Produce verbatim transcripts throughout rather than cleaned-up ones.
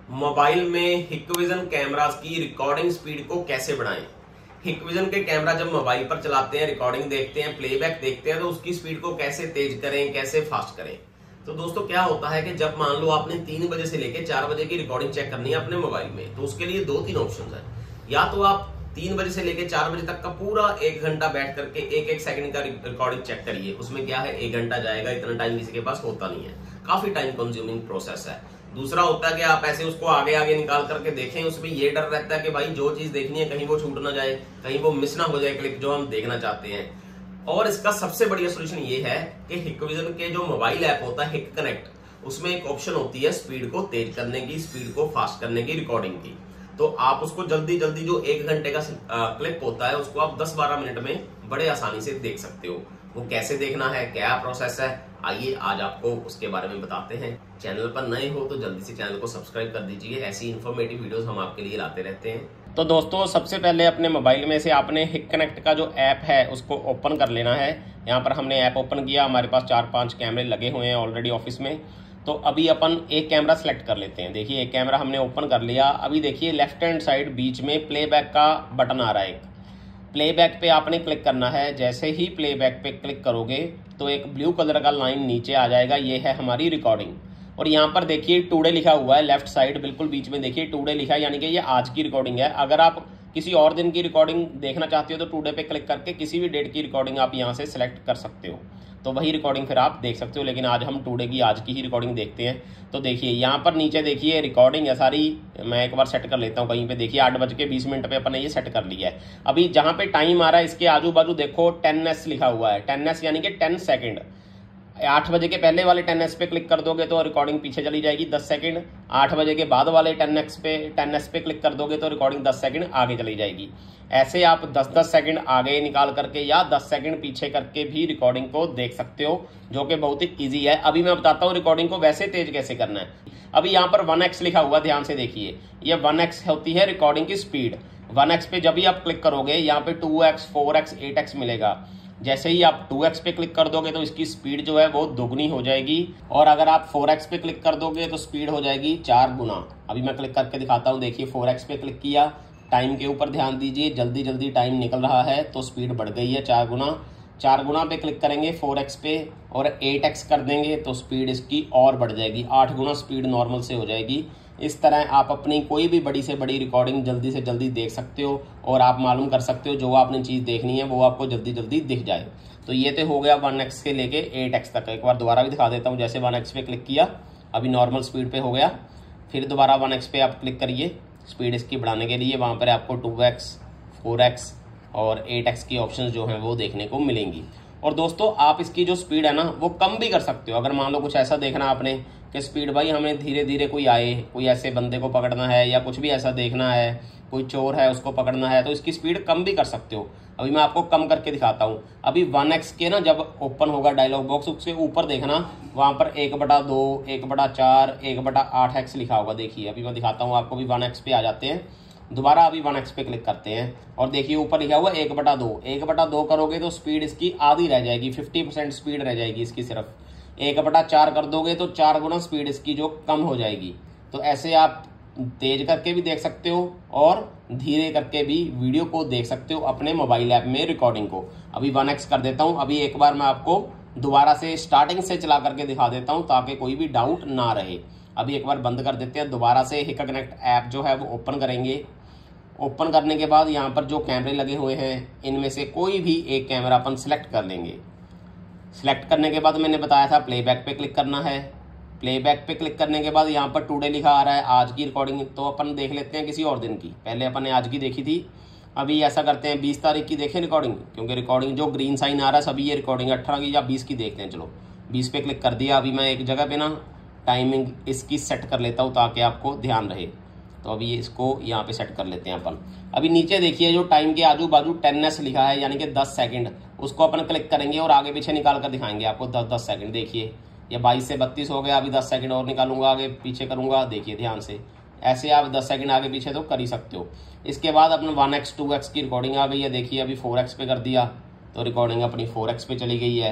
Mobile में Hikvision cameras की recording speed को कैसे बढ़ाएं। हिकविजन के कैमरा जब मोबाइल पर चलाते हैं, रिकॉर्डिंग देखते हैं, प्लेबैक देखते हैं, तो उसकी स्पीड को कैसे तेज करें, कैसे फास्ट करें। तो दोस्तों क्या होता है कि जब मान लो आपने तीन बजे से लेकर चार बजे की रिकॉर्डिंग चेक करनी है अपने मोबाइल में, तो उसके लिए दो तीन ऑप्शन है। या तो आप तीन बजे से लेकर चार बजे तक का पूरा एक घंटा बैठ करके एक एक सेकंड का रिकॉर्डिंग चेक करिए। उसमें क्या है, एक घंटा जाएगा, इतना टाइम किसी के पास होता नहीं है, काफी टाइम कंज्यूमिंग प्रोसेस है। दूसरा होता है कि आप ऐसे उसको आगे आगे निकाल करके देखें। उसमें ये डर रहता है कि भाई जो चीज देखनी है कहीं वो छूट ना जाए, कहीं वो मिस ना हो जाए क्लिप जो हम देखना चाहते हैं। और इसका सबसे बढ़िया सोल्यूशन ये है कि हिकविजन के जो मोबाइल ऐप होता है हिक कनेक्ट, उसमें एक ऑप्शन होती है स्पीड को तेज करने की, स्पीड को फास्ट करने की, रिकॉर्डिंग की। तो आप उसको जल्दी जल्दी जो एक घंटे का क्लिप होता है उसको आप दस बारह मिनट में बड़े आसानी से देख सकते हो। वो कैसे देखना है, क्या प्रोसेस है, आइए आज आपको उसके बारे में बताते हैं। चैनल पर नए हो तो जल्दी से चैनल को सब्सक्राइब कर दीजिए, ऐसी इन्फॉर्मेटिव वीडियोस हम आपके लिए लाते रहते हैं। तो दोस्तों सबसे पहले अपने मोबाइल में से आपने हिक कनेक्ट का जो ऐप है उसको ओपन कर लेना है। यहाँ पर हमने ऐप ओपन किया, हमारे पास चार पांच कैमरे लगे हुए हैं ऑलरेडी ऑफिस में। तो अभी अपन एक कैमरा सेलेक्ट कर लेते हैं। देखिए एक कैमरा हमने ओपन कर लिया। अभी देखिए लेफ्ट हैंड साइड बीच में प्लेबैक का बटन आ रहा है। एक प्लेबैक पे आपने क्लिक करना है। जैसे ही प्लेबैक पे क्लिक करोगे तो एक ब्लू कलर का लाइन नीचे आ जाएगा, ये है हमारी रिकॉर्डिंग। और यहाँ पर देखिए टुडे लिखा हुआ है, लेफ्ट साइड बिल्कुल बीच में देखिए टुडे लिखा है, यानी कि ये आज की रिकॉर्डिंग है। अगर आप किसी और दिन की रिकॉर्डिंग देखना चाहते हो तो टुडे पे क्लिक करके किसी भी डेट की रिकॉर्डिंग आप यहाँ से सिलेक्ट कर सकते हो, तो वही रिकॉर्डिंग फिर आप देख सकते हो। लेकिन आज हम टुडे की आज की ही रिकॉर्डिंग देखते हैं। तो देखिए यहाँ पर नीचे देखिए रिकॉर्डिंग है सारी। मैं एक बार सेट कर लेता हूँ कहीं पे। देखिए आठ बज के बीस मिनट पे अपन ने ये सेट कर लिया है। अभी जहाँ पे टाइम आ रहा है इसके आजू बाजू देखो टेन एस लिखा हुआ है। टेन एस यानी कि टेन सेकेंड। आठ बजे के पहले वाले टेन एस पे क्लिक कर दोगे तो रिकॉर्डिंग पीछे चली जाएगी दस सेकंड। आठ बजे के बाद वाले टेन एक्स पे टेन एस पे क्लिक कर दोगे तो रिकॉर्डिंग दस सेकंड आगे चली जाएगी। ऐसे आप दस दस सेकंड आगे निकाल करके या दस सेकंड पीछे करके भी रिकॉर्डिंग को देख सकते हो, जो कि बहुत ही ईजी है। अभी मैं बताता हूँ रिकॉर्डिंग को वैसे तेज कैसे करना है। अभी यहाँ पर वन एक्स लिखा हुआ, ध्यान से देखिए, ये वन एक्स होती है रिकॉर्डिंग की स्पीड। वन एक्स पे जब भी आप क्लिक करोगे यहाँ पे two X, four X, eight X मिलेगा। जैसे ही आप टू एक्स पे क्लिक कर दोगे तो इसकी स्पीड जो है वो दोगुनी हो जाएगी। और अगर आप फोर एक्स पे क्लिक कर दोगे तो स्पीड हो जाएगी चार गुना। अभी मैं क्लिक करके दिखाता हूँ। देखिए फोर एक्स पे क्लिक किया, टाइम के ऊपर ध्यान दीजिए, जल्दी जल्दी टाइम निकल रहा है तो स्पीड बढ़ गई है चार गुना। चार गुना पे क्लिक करेंगे फोर एक्स पे और एट एक्स कर देंगे तो स्पीड इसकी और बढ़ जाएगी, आठ गुना स्पीड नॉर्मल से हो जाएगी। इस तरह आप अपनी कोई भी बड़ी से बड़ी रिकॉर्डिंग जल्दी से जल्दी देख सकते हो और आप मालूम कर सकते हो जो आपने चीज़ देखनी है वो आपको जल्दी जल्दी दिख जाए। तो ये तो हो गया वन एक्स से लेके एट एक्स तक। एक बार दोबारा भी दिखा देता हूँ। जैसे वन एक्स पे क्लिक किया, अभी नॉर्मल स्पीड पे हो गया। फिर दोबारा वन एक्स पे आप क्लिक करिए स्पीड इसकी बढ़ाने के लिए। वहाँ पर आपको टू एक्स, फोर एक्स और एट एक्स की ऑप्शन जो हैं वो देखने को मिलेंगी। और दोस्तों आप इसकी जो स्पीड है ना वो कम भी कर सकते हो। अगर मान लो कुछ ऐसा देखना आपने कि स्पीड भाई हमें धीरे धीरे कोई आए, कोई ऐसे बंदे को पकड़ना है या कुछ भी ऐसा देखना है, कोई चोर है उसको पकड़ना है, तो इसकी स्पीड कम भी कर सकते हो। अभी मैं आपको कम करके दिखाता हूँ। अभी वन एक्स के ना जब ओपन होगा डायलॉग बॉक्स, उसके ऊपर देखना वहाँ पर एक बटा दो, एक बटा चार, एक बटा आठ एक्स लिखा होगा। देखिए अभी मैं दिखाता हूँ आपको। भी वन एक्स पे आ जाते हैं, दोबारा अभी वन एक्स पे क्लिक करते हैं और देखिए ऊपर लिखा हुआ एक बटा दो। एक बटा दो करोगे तो स्पीड इसकी आधी रह जाएगी, फिफ्टी परसेंट स्पीड रह जाएगी इसकी सिर्फ। एक बटा चार कर दोगे तो चार गुना स्पीड इसकी जो कम हो जाएगी। तो ऐसे आप तेज करके भी देख सकते हो और धीरे करके भी वीडियो को देख सकते हो अपने मोबाइल ऐप में रिकॉर्डिंग को। अभी वन एक्स कर देता हूँ। अभी एक बार मैं आपको दोबारा से स्टार्टिंग से चला करके दिखा देता हूँ ताकि कोई भी डाउट ना रहे। अभी एक बार बंद कर देते हैं। दोबारा से हिक कनेक्ट ऐप जो है वो ओपन करेंगे। ओपन करने के बाद यहाँ पर जो कैमरे लगे हुए हैं इनमें से कोई भी एक कैमरा अपन सिलेक्ट कर लेंगे। सिलेक्ट करने के बाद मैंने बताया था प्लेबैक पे क्लिक करना है। प्लेबैक पे क्लिक करने के बाद यहाँ पर टुडे लिखा आ रहा है, आज की रिकॉर्डिंग। तो अपन देख लेते हैं किसी और दिन की। पहले अपन ने आज की देखी थी। अभी ऐसा करते हैं बीस तारीख की देखें रिकॉर्डिंग, क्योंकि रिकॉर्डिंग जो ग्रीन साइन आ रहा है सभी ये रिकॉर्डिंग अठारह की या बीस की देखते हैं। चलो बीस पे क्लिक कर दिया। अभी मैं एक जगह पे ना टाइमिंग इसकी सेट कर लेता हूँ ताकि आपको ध्यान रहे। तो अभी इसको यहाँ पे सेट कर लेते हैं अपन। अभी नीचे देखिए जो टाइम के आजू बाजू टेन एस लिखा है यानी कि दस सेकंड, उसको अपन क्लिक करेंगे और आगे पीछे निकाल कर दिखाएंगे आपको दस दस सेकंड। देखिए ये बाईस से बत्तीस हो गया। अभी दस सेकंड और निकालूंगा, आगे पीछे करूंगा। देखिए ध्यान से ऐसे आप दस सेकंड आगे पीछे तो कर ही सकते हो। इसके बाद अपने वन एक्स, टू एक्स की रिकॉर्डिंग आ गई है। देखिए अभी फोर एक्स पे कर दिया तो रिकॉर्डिंग अपनी फोर एक्स पे चली गई है।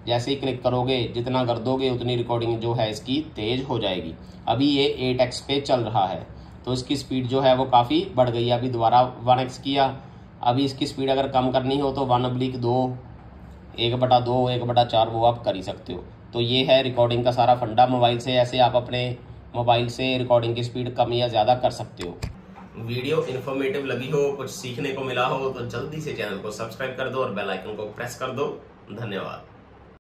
जैसे ही क्लिक करोगे जितना कर दोगे उतनी रिकॉर्डिंग जो है इसकी तेज हो जाएगी। अभी ये एट एक्स पे चल रहा है तो इसकी स्पीड जो है वो काफ़ी बढ़ गई है। अभी दोबारा वन एक्स किया, अभी इसकी स्पीड अगर कम करनी हो तो वन अब्लिक दो, एक बटा दो, एक बटा चार वो आप कर ही सकते हो। तो ये है रिकॉर्डिंग का सारा फंडा मोबाइल से। ऐसे आप अपने मोबाइल से रिकॉर्डिंग की स्पीड कम या ज़्यादा कर सकते हो। वीडियो इन्फॉर्मेटिव लगी हो, कुछ सीखने को मिला हो तो जल्दी से चैनल को सब्सक्राइब कर दो और बेल आइकन को प्रेस कर दो। धन्यवाद।